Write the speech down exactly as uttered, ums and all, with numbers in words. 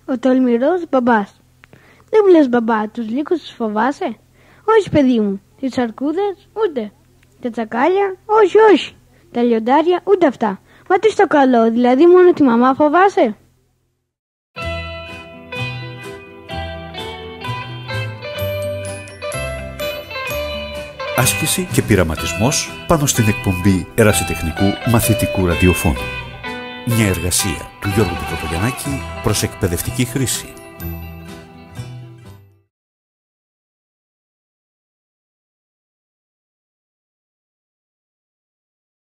Ο τολμηρός μπαμπάς. Δεν μου λες μπαμπά, τους λύκους τους φοβάσαι? Όχι παιδί μου. Τις αρκούδες ούτε. Τα τσακάλια όχι όχι. Τα λιοντάρια ούτε αυτά. Μα τι στο καλό, δηλαδή μόνο τη μαμά φοβάσαι? Άσκηση και πειραματισμός πάνω στην εκπομπή ερασιτεχνικού μαθητικού ραδιοφώνου. Μια εργασία του Γιώργου Πιτροπογιαννάκη προς εκπαιδευτική χρήση.